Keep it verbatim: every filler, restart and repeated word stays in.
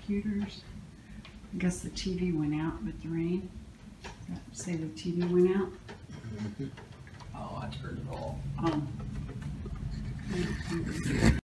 computers. I guess the T V went out with the rain. Does that say the T V went out? Oh, I turned it off. Um,